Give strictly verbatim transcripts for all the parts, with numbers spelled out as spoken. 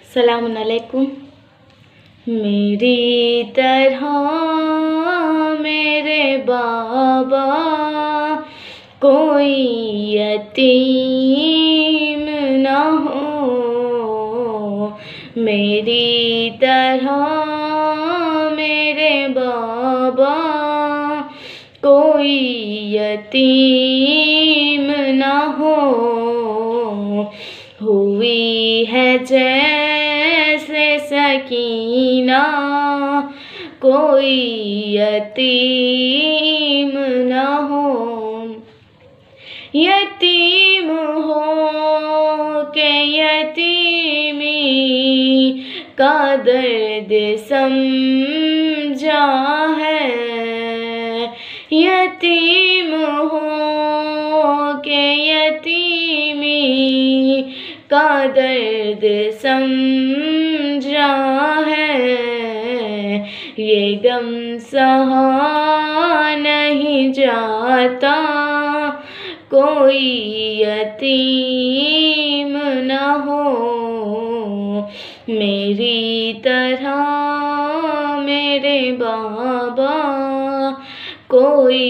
अस्सलामुअलैकुम। मेरी तरह मेरे बाबा कोई यतीम न हो, मेरी तरह मेरे बाबा कोई यतीम न हो। हुई है जैसे सकीना कोई यतीम न हो। यतीम हो के यतीमी का दर्द समझा है। यतीम हो के यतीमी का दर्द समझा है। ये गम सहा नहीं जाता कोई यतीम न हो। मेरी तरह मेरे बाबा कोई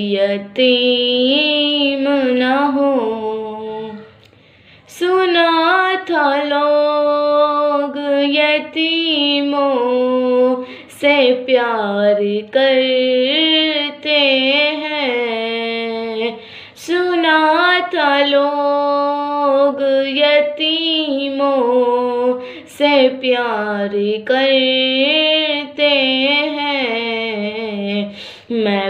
यतीम न हो। सुना था लोग यतीमों से प्यार करते हैं। सुना था लोग यतीमों से प्यार करते हैं। मैं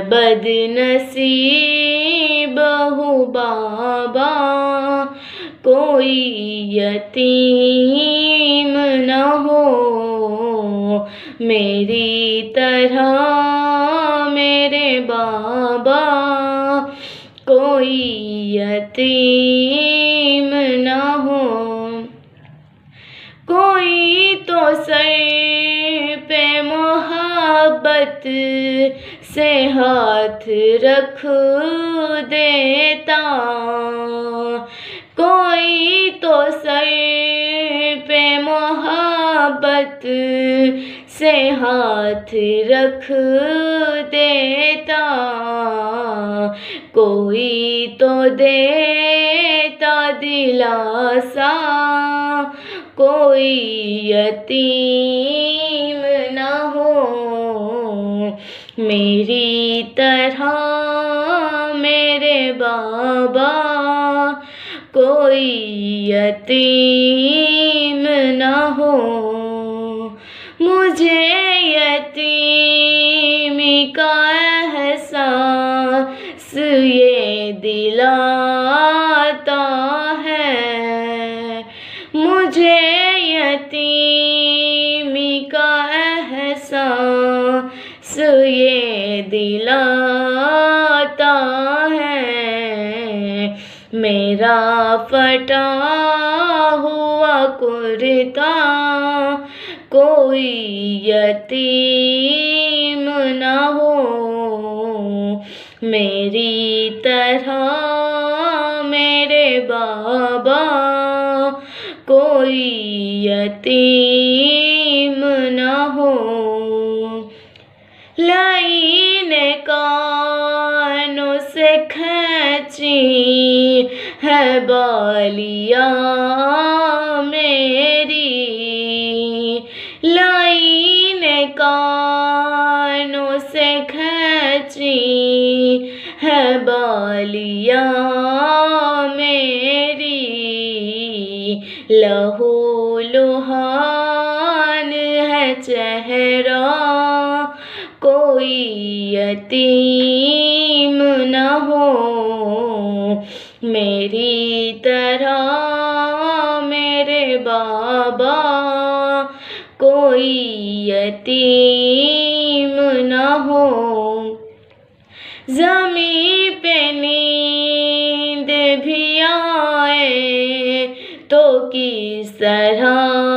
बदनसीब हूँ बाबा कोई यतीम न हो। मेरी तरह मेरे बाबा कोई यतीम न हो। कोई तो सर पे मोहब्बत से हाथ रख देता। कोई तो सर पे मोहब्बत से हाथ रख देता। कोई तो देता दिलासा कोई यतीम न हो। मेरी तरह मेरे बाबा कोई यतीम न हो। मुझे यतीमी का एहसास ये दिलाता है। मुझे यतीमी का एहसास ये दिलाता है। मेरा फटा हुआ कुर्ता कोई यतीम न हो। मेरी तरह मेरे बाबा कोई यतीम न हो। लाइन कानों से खींची है बालिया मेरी। लाइन कानों से खींची है बालिया मेरी। लहू लुहान है चेहरा कोई यतीम न हो। मेरी तरह मेरे बाबा कोई यतीम न हो। ज़मीं पे नींद भी आए तो किस तरह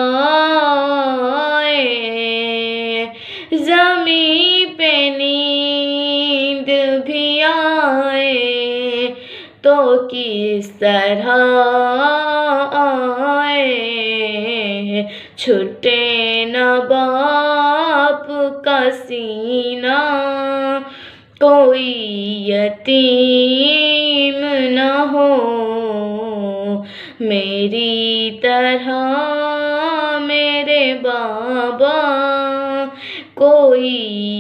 आए। ज़मीं पे नींद भी आए तो किस तरह आए। छूटे न बाप का सीना, कोई यतीम न हो मेरी तरह मेरे बाबा, कोई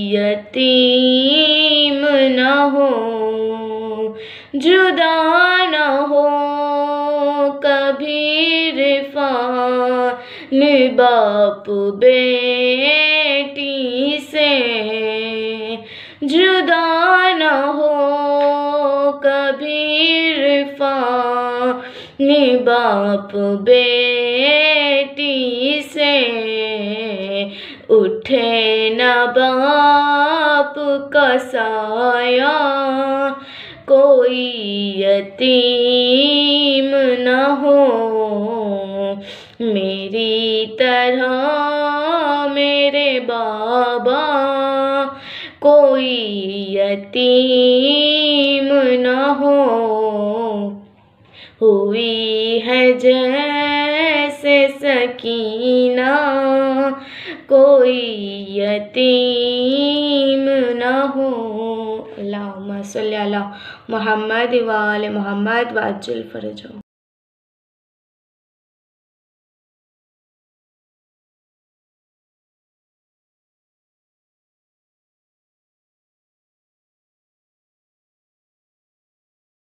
यतीम न हो। जुदा न हो कभी इरफान बाप बेटी से, जुदा न हो कभी इरफान बाप बेटी से, उठे न बाप का साया, कोई यतीम न हो मेरी तरह मेरे बाबा, कोई यतीम न हो। हुई है जैसे सकीना, कोई यतीम न हो। अल्लाहुम्मा सल्ली अला मुहम्मद व आले मुहम्मद वअज्जिल फरजहु।